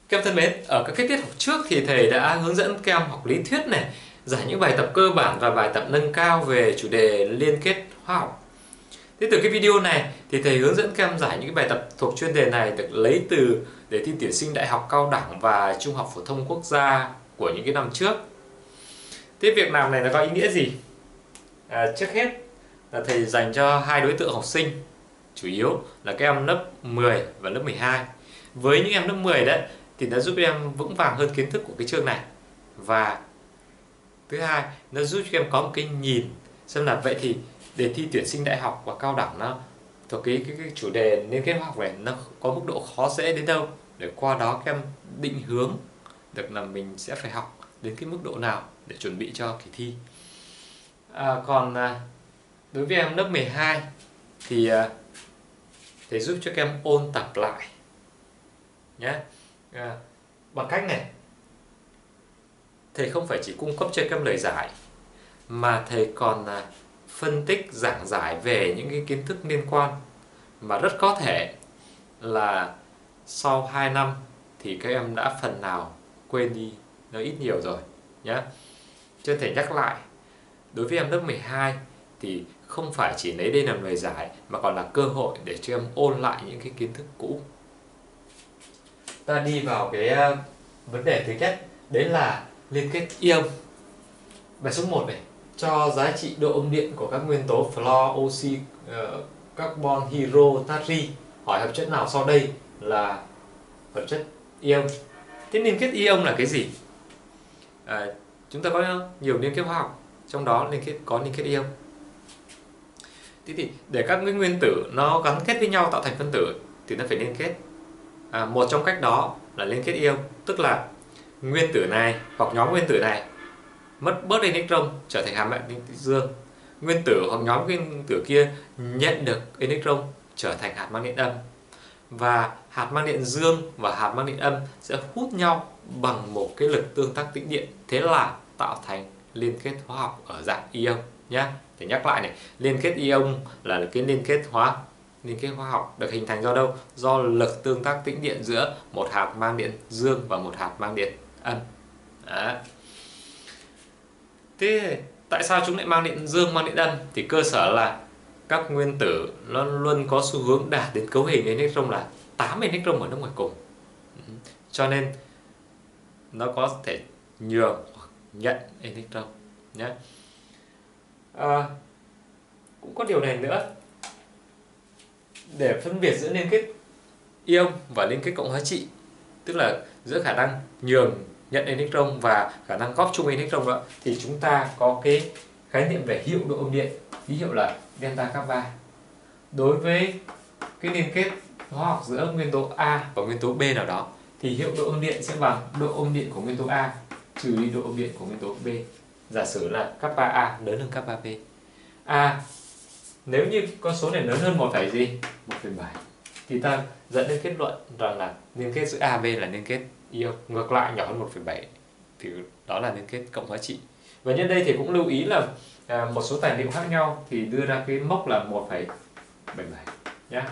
Các em thân mến, ở các cái tiết học trước thì thầy đã hướng dẫn các em học lý thuyết này, giải những bài tập cơ bản và bài tập nâng cao về chủ đề liên kết hóa học. Thế từ cái video này thì thầy hướng dẫn các em giải những cái bài tập thuộc chuyên đề này được lấy từ đề thi tuyển sinh đại học, cao đẳng và trung học phổ thông quốc gia của những cái năm trước. Thế việc làm này nó có ý nghĩa gì? Trước hết là thầy dành cho hai đối tượng học sinh, chủ yếu là các em lớp 10 và lớp 12. Với những em lớp 10 đấy thì nó giúp em vững vàng hơn kiến thức của cái chương này. Và thứ hai, nó giúp cho em có một cái nhìn xem là vậy thì đề thi tuyển sinh đại học và cao đẳng nó thuộc cái chủ đề liên kết hóa học này nó có mức độ khó dễ đến đâu, để qua đó các em định hướng được là mình sẽ phải học đến cái mức độ nào để chuẩn bị cho kỳ thi. Còn đối với em lớp 12 thì thầy giúp cho các em ôn tập lại nhé. Bằng cách này, thầy không phải chỉ cung cấp cho các em lời giải mà thầy còn phân tích giảng giải về những cái kiến thức liên quan, mà rất có thể là sau 2 năm thì các em đã phần nào quên đi nó ít nhiều rồi nhé. Cho nên thầy nhắc lại, đối với em lớp 12 thì không phải chỉ lấy đây làm lời giải mà còn là cơ hội để cho em ôn lại những cái kiến thức cũ. Ta đi vào cái vấn đề thứ nhất, đấy là liên kết ion. Bài số 1 này, cho giá trị độ âm điện của các nguyên tố fluor, oxy, carbon, hydro, natri. Hỏi hợp chất nào sau đây là hợp chất ion? Thế liên kết ion là cái gì? Chúng ta có nhiều liên kết hóa học, trong đó có liên kết ion. Thế thì để các nguyên tử nó gắn kết với nhau tạo thành phân tử thì nó phải liên kết. Một trong cách đó là liên kết ion, tức là nguyên tử này hoặc nhóm nguyên tử này mất bớt electron trở thành hạt magnet dương, nguyên tử hoặc nhóm nguyên tử kia nhận được electron trở thành hạt magnet âm, và hạt magnet dương và hạt magnet âm sẽ hút nhau bằng một cái lực tương tác tĩnh điện, thế là tạo thành liên kết hóa học ở dạng ion nhé. Để nhắc lại này, liên kết ion là cái liên kết hóa học được hình thành do đâu? Do lực tương tác tĩnh điện giữa một hạt mang điện dương và một hạt mang điện âm. Đó. Thế tại sao chúng lại mang điện dương, mang điện âm? Thì cơ sở là các nguyên tử nó luôn có xu hướng đạt đến cấu hình electron là 8 electron ở nước ngoài cùng. Cho nên nó có thể nhường hoặc nhận electron nhé. Cũng có điều này nữa, để phân biệt giữa liên kết ion và liên kết cộng hóa trị, tức là giữa khả năng nhường nhận electron và khả năng góp chung electron đó, thì chúng ta có cái khái niệm về hiệu độ âm điện, ví dụ là delta kappa. Đối với cái liên kết hóa học giữa nguyên tố A và nguyên tố B nào đó thì hiệu độ âm điện sẽ bằng độ âm điện của nguyên tố A trừ đi độ âm điện của nguyên tố B. Giả sử là kappa A lớn hơn kappa B. Nếu như con số này lớn hơn 1,7 thì ta dẫn đến kết luận rằng là liên kết giữa A, B là liên kết ion. Ngược lại, nhỏ hơn 1,7 thì đó là liên kết cộng hóa trị. Và nhân đây thì cũng lưu ý là một số tài liệu khác nhau thì đưa ra cái mốc là 1,77 nhé.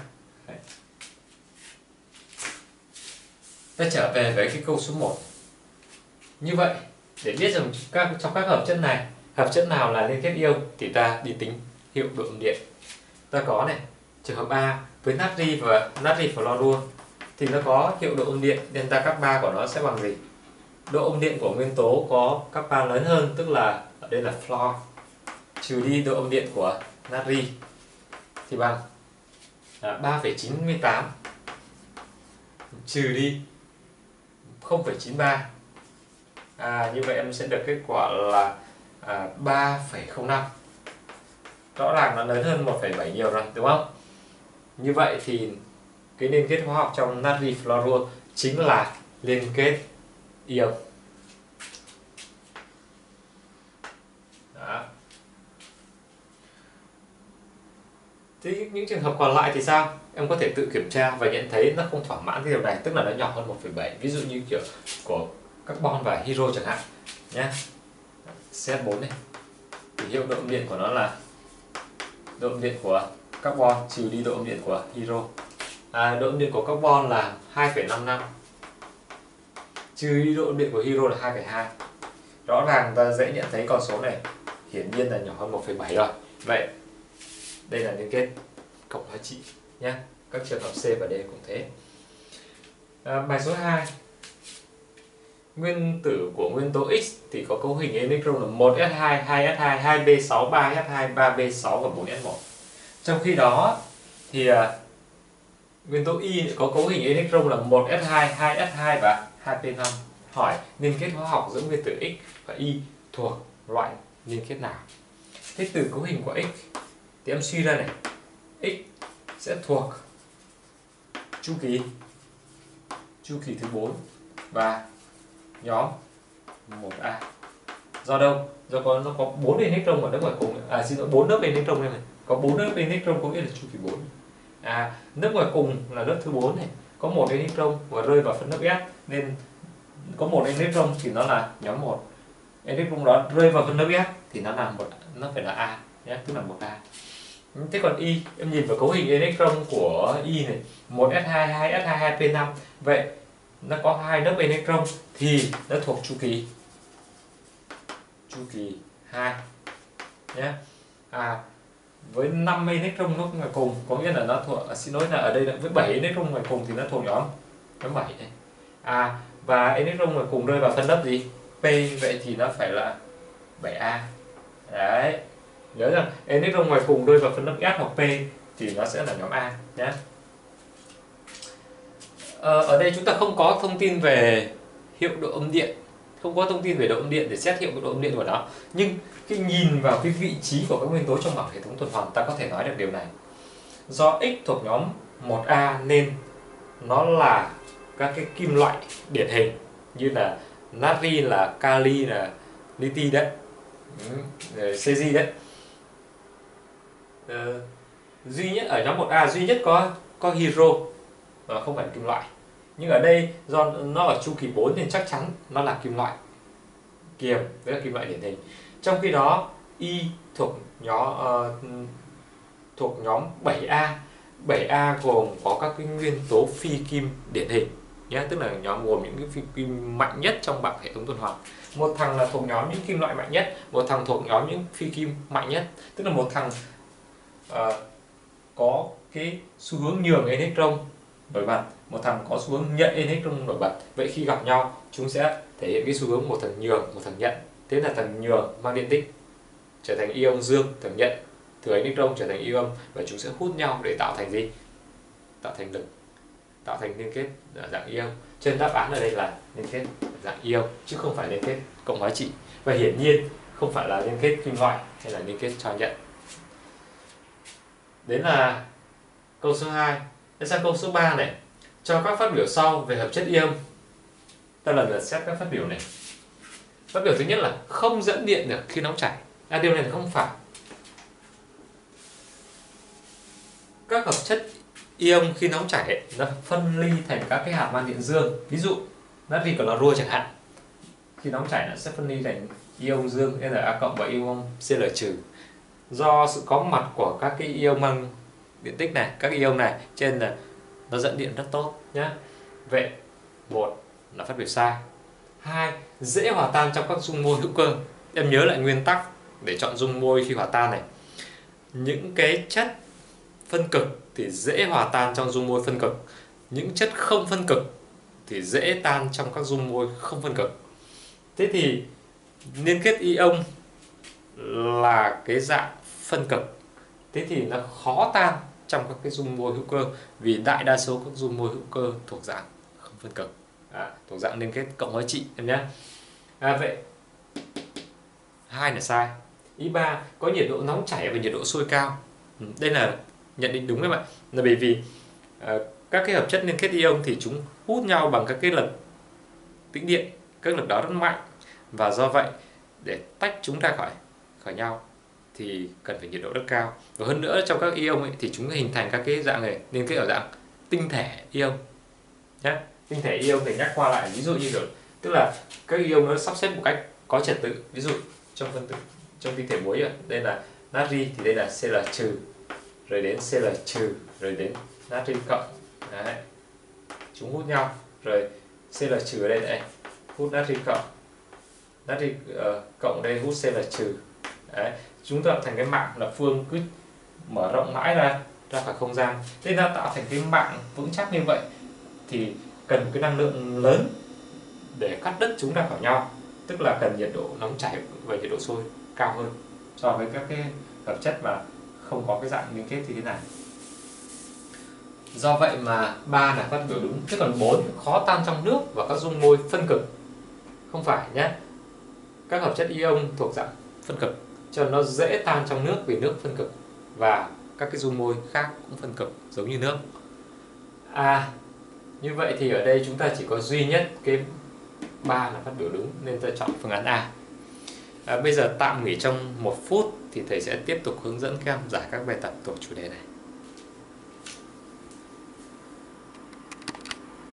Ta trở về với cái câu số 1. Như vậy, để biết rằng trong các hợp chất này, hợp chất nào là liên kết ion thì ta đi tính hiệu độ âm điện. Ta có này, trường hợp A với natri và natri fluorua thì nó có hiệu độ âm điện delta kappa của nó sẽ bằng gì? Độ âm điện của nguyên tố có kappa lớn hơn, tức là ở đây là fluor, trừ đi độ âm điện của natri thì bằng 3,98 trừ đi 0,93. Như vậy em sẽ được kết quả là 3,05. Rõ ràng nó lớn hơn 1,7 nhiều rồi, đúng không? Như vậy thì cái liên kết hóa học trong natri fluorua chính là liên kết ion. Đó. Thế những trường hợp còn lại thì sao? Em có thể tự kiểm tra và nhận thấy nó không thỏa mãn cái điều này, tức là nó nhỏ hơn 1,7. Ví dụ như kiểu của carbon và hydro chẳng hạn nhé. CH4 này thì hiệu độ âm điện của nó là độ âm điện của carbon trừ đi độ âm điện của hydro. Độ âm điện của carbon là 2,55 trừ độ âm điện của hydro là 2,2. Rõ ràng ta dễ nhận thấy con số này hiển nhiên là nhỏ hơn 1,7 rồi. Vậy đây là liên kết cộng hóa trị nhé. Các trường hợp C và D cũng thế. Bài số 2. Nguyên tử của nguyên tố X thì có cấu hình electron là 1s2, 2s2, 2b6, 3s2, 3b6 và 4s1. Trong khi đó thì nguyên tố Y có cấu hình electron là 1s2, 2s2 và 2p5. Hỏi liên kết hóa học giữa nguyên tử X và Y thuộc loại liên kết nào? Thế từ cấu hình của X thì em suy ra này, X sẽ thuộc chu kỳ thứ 4 và nhóm 1A. Do đâu? Do nó có 4 electron ở lớp ngoài cùng. Xin lỗi, 4 lớp electron đây này. Có 4 lớp electron có nghĩa là chu kỳ 4. Lớp ngoài cùng là lớp thứ 4 này, có 1 electron và rơi vào phân lớp S nên có 1 electron thì nó là nhóm 1. Electron đó rơi vào phân lớp S thì nó phải là A nhé, tức là 1A. Thế còn Y, em nhìn vào cấu hình electron của Y này, 1s2, 2s2, 2p5. Vậy nó có 2 lớp electron thì nó thuộc chu kỳ 2 nhé. Với 5 electron lúc ngoài cùng có nghĩa là nó thuộc, xin lỗi là ở đây là với 7 electron ngoài cùng thì nó thuộc nhóm 7 này. Và electron ngoài cùng rơi vào phân lớp gì? P, vậy thì nó phải là 7A. Đấy. Nhớ rằng electron ngoài cùng rơi vào phân lớp S hoặc P thì nó sẽ là nhóm A nhé. Ở đây chúng ta không có thông tin về hiệu độ âm điện, không có thông tin về độ âm điện để xét hiệu độ âm điện của nó. Nhưng khi nhìn vào cái vị trí của các nguyên tố trong bảng hệ thống tuần hoàn, ta có thể nói được điều này. Do X thuộc nhóm 1A nên nó là các cái kim loại điển hình như là natri, là kali, là liti đấy, cesi đấy. Duy nhất ở nhóm 1A duy nhất có hydro, không phải là kim loại. Nhưng ở đây do nó ở chu kỳ 4 nên chắc chắn nó là kim loại kiềm, với là kim loại điển hình. Trong khi đó Y thuộc nhóm 7A. 7A gồm có các cái nguyên tố phi kim điển hình nhé, tức là nhóm gồm những cái phi kim mạnh nhất trong bảng hệ thống tuần hoàn. Một thằng là thuộc nhóm những kim loại mạnh nhất, một thằng thuộc nhóm những phi kim mạnh nhất, tức là một thằng có cái xu hướng nhường electron nổi bật, một thằng có xu hướng nhận electron nổi bật. Vậy khi gặp nhau chúng sẽ thể hiện cái xu hướng một thằng nhường, một thằng nhận. Thế là thằng nhường mang điện tích trở thành ion dương, thằng nhận thừa electron trở thành ion, và chúng sẽ hút nhau để tạo thành gì? Tạo thành lực, tạo thành liên kết dạng ion. Trên đáp án ở đây là liên kết dạng ion chứ không phải liên kết cộng hóa trị, và hiển nhiên không phải là liên kết kim loại hay là liên kết cho nhận. Đến là câu số 2. Đến sang câu số 3 này. Cho các phát biểu sau về hợp chất ion. Ta lần lượt xét các phát biểu này. Phát biểu thứ nhất là không dẫn điện được khi nóng chảy. Điều này là không phải. Các hợp chất ion khi nóng chảy nó phân ly thành các cái hạt mang điện dương. Ví dụ natri clorua chẳng hạn, khi nóng chảy nó sẽ phân ly thành ion dương Na+ và ion Cl trừ. Do sự có mặt của các cái ion mang điện tích này, các ion này, trên là nó dẫn điện rất tốt nhé. Vậy một là phát biểu sai. 2, dễ hòa tan trong các dung môi hữu cơ. Em nhớ lại nguyên tắc để chọn dung môi khi hòa tan này. Những cái chất phân cực thì dễ hòa tan trong dung môi phân cực, những chất không phân cực thì dễ tan trong các dung môi không phân cực. Thế thì liên kết ion là cái dạng phân cực, thế thì nó khó tan trong các cái dung môi hữu cơ, vì đại đa số các dung môi hữu cơ thuộc dạng không phân cực, thuộc dạng liên kết cộng hóa trị em nhé. Vậy 2 là sai. Ý 3, có nhiệt độ nóng chảy và nhiệt độ sôi cao. Đây là nhận định đúng các bạn, là bởi vì các cái hợp chất liên kết ion thì chúng hút nhau bằng các cái lực tĩnh điện, các lực đó rất mạnh, và do vậy để tách chúng ra khỏi nhau thì cần phải nhiệt độ rất cao. Và hơn nữa trong các ion ấy, thì chúng hình thành các cái dạng này liên kết ở dạng tinh thể ion nhé. Tinh thể ion thì nhắc qua lại, ví dụ như được, tức là các ion nó sắp xếp một cách có trật tự. Ví dụ trong tinh thể muối đây là natri thì đây là Cl trừ, rồi đến Cl trừ, rồi đến natri cộng. Đấy. Chúng hút nhau, rồi Cl trừ ở đây này hút natri cộng, natri cộng đây hút C là trừ. Đấy, chúng tạo thành cái mạng lập phương cứ mở rộng mãi ra khỏi không gian. Thế nó tạo thành cái mạng vững chắc như vậy thì cần cái năng lượng lớn để cắt đứt chúng ra khỏi nhau, tức là cần nhiệt độ nóng chảy và nhiệt độ sôi cao hơn so với các cái hợp chất mà không có cái dạng liên kết như thế này. Do vậy mà 3 là phát biểu đúng, chứ còn 4 khó tan trong nước và các dung môi phân cực. Không phải nhé. Các hợp chất ion thuộc dạng phân cực cho nó dễ tan trong nước vì nước phân cực, và các cái dung môi khác cũng phân cực giống như nước. Như vậy thì ở đây chúng ta chỉ có duy nhất cái 3 là phát biểu đúng, nên ta chọn phương án A. Bây giờ tạm nghỉ trong 1 phút thì thầy sẽ tiếp tục hướng dẫn các em giải các bài tập thuộc chủ đề này.